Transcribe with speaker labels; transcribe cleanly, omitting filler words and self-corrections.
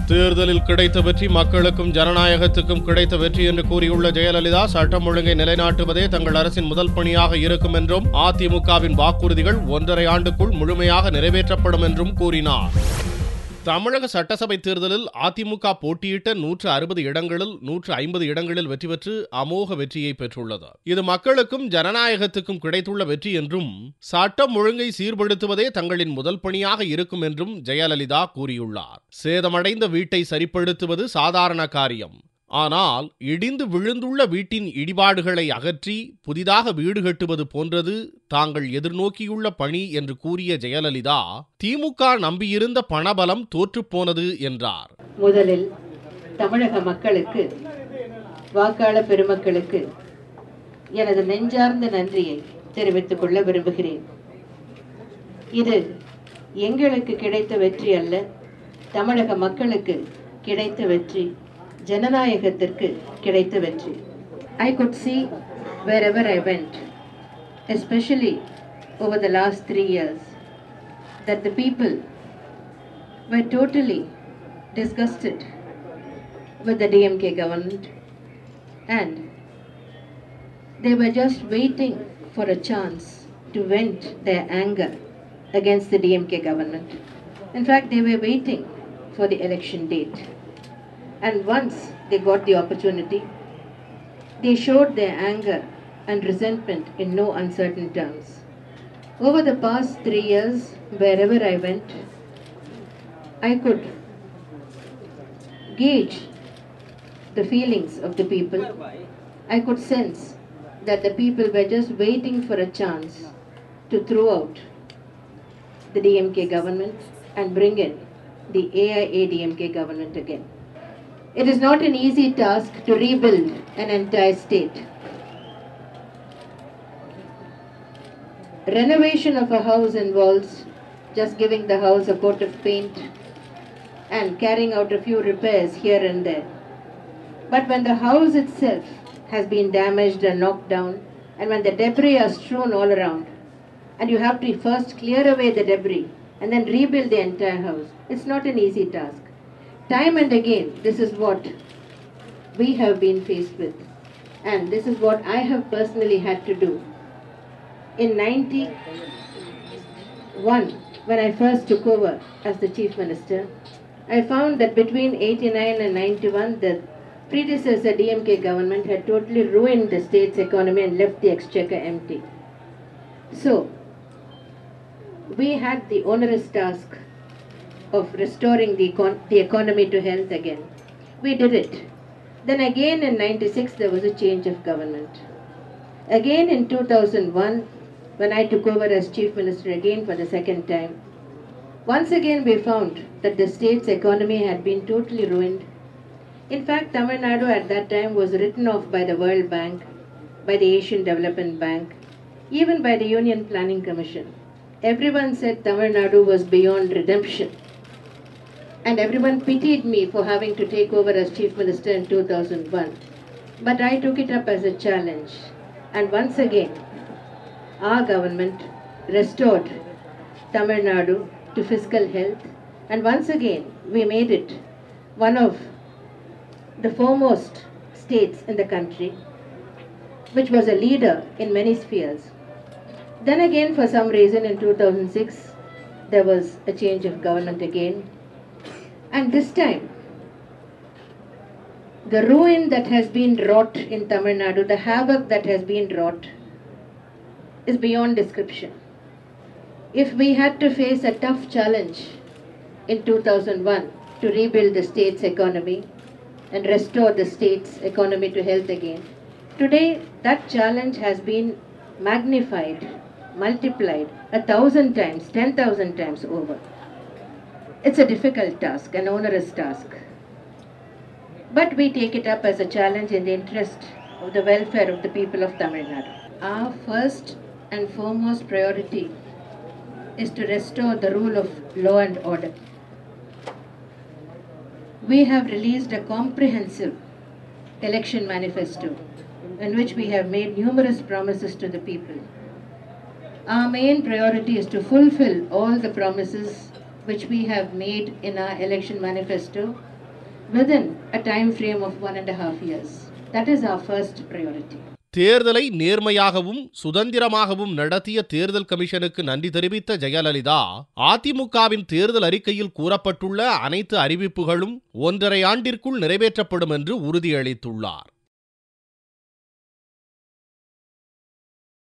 Speaker 1: தேர்தலில் கிடைத்த வெற்றி மக்களுக்கும் ஜனநாயகத்துக்கும் கிடைத்த வெற்றி என்று கூறியுள்ள ஜெயலலிதா, சட்டம் ஒழுங்கை நிலைநாட்டுவதே தங்கள் அரசின் முதல் பணியாக இருக்கும் என்றும், அதிமுகவின் வாக்குறுதிகள் 1.5 ஆண்டுக்குள் முழுமையாக நிறைவேற்றப்படும் என்றும் கூறினார். தமிழக சட்டசபை தேர்தலில் அதிமுக போட்டியிட்ட 160 இடங்களில் 150 இடங்களில் வெற்றி பெற்று அமோக வெற்றியை பெற்றுள்ளது. இது மக்களுக்கும் ஜனநாயகத்துக்கும் கிடைத்துள்ள வெற்றி என்றும், சட்டம் ஒழுங்கை சீர்படுத்துவதே தங்களின் முதல் பணியாக இருக்கும் என்றும் ஜெயலலிதா கூறியுள்ளார். சேதமடைந்த வீட்டை சரிப்படுத்துவது சாதாரண காரியம். ஆனால் இடிந்து விழுந்துள்ள வீட்டின் இடிபாடுகளை அகற்றி புதிதாக வீடு கட்டுவது போன்றது தாங்கள் எதிர்நோக்கியுள்ள பணி என்று கூறிய ஜெயலலிதா, திமுக நம்பியிருந்த பணபலம் தோற்றுப்போனது என்றார்.
Speaker 2: முதலில் தமிழக மக்களுக்கு, வாக்காளர் பெருமக்களுக்கு எனது நெஞ்சார்ந்த நன்றியை தெரிவித்துக் கொள்ள விரும்புகிறேன். இது எங்களுக்கு கிடைத்த வெற்றி அல்ல, தமிழக மக்களுக்கு கிடைத்த வெற்றி, ஜனநாயகத்திற்கு கிடைத்த வெற்றி. I could see wherever I went, especially over the last 3 years, that the people were totally disgusted with the DMK government and they were just waiting for a chance to vent their anger against the DMK government. In fact, they were waiting for the election date. And once they got the opportunity, they showed their anger and resentment in no uncertain terms. Over the past 3 years, wherever I went, I could gauge the feelings of the people. I could sense that the people were just waiting for a chance to throw out the DMK government and bring in the AIADMK government again. It is not an easy task to rebuild an entire state. Renovation of a house involves just giving the house a coat of paint and carrying out a few repairs here and there. But when the house itself has been damaged and knocked down, and when the debris are strewn all around, and you have to first clear away the debris and then rebuild the entire house, it's not an easy task. Time and again, this is what we have been faced with, and this is what I have personally had to do. In 91, when I first took over as the Chief Minister, I found that between 89 and 91, the predecessor DMK government had totally ruined the state's economy and left the exchequer empty. So, we had the onerous task of restoring the economy to health again. We did it. Then again in 96 there was a change of government. Again in 2001, when I took over as Chief Minister again for the second time, once again we found that the state's economy had been totally ruined. In fact, Tamil Nadu at that time was written off by the World Bank, by the Asian Development Bank, even by the Union Planning Commission. Everyone said Tamil Nadu was beyond redemption. And everyone pitied me for having to take over as Chief Minister in 2001. But I took it up as a challenge. And once again, our government restored Tamil Nadu to fiscal health. And once again, we made it one of the foremost states in the country, which was a leader in many spheres. Then again, for some reason in 2006, there was a change of government again. And this time, the ruin that has been wrought in Tamil Nadu, the havoc that has been wrought, is beyond description. If we had to face a tough challenge in 2001 to rebuild the state's economy and restore the state's economy to health again, today that challenge has been magnified, multiplied 1,000 times, 10,000 times over. It's a difficult task, an onerous task. But we take it up as a challenge in the interest of the welfare of the people of Tamil Nadu. Our first and foremost priority is to restore the rule of law and order. We have released a comprehensive election manifesto in which we have made numerous promises to the people. Our main priority is to fulfill all the promises which we have made in our election manifesto within a time frame of 1.5 years. That is our first priority.
Speaker 1: தேர்தலை நேர்மையாகவும் சுதந்திரமாகவும் நடத்திய தேர்தல் கமிஷனுக்கு நன்றி தெரிவித்த ஜெயலலிதா, அதிமுகவின் தேர்தல் அறிக்கையில் கூறப்பட்டுள்ள அனைத்து அறிவிப்புகளும் 1.5 ஆண்டிற்குள் நிறைவேற்றப்படும் என்று உறுதியளித்துள்ளார்.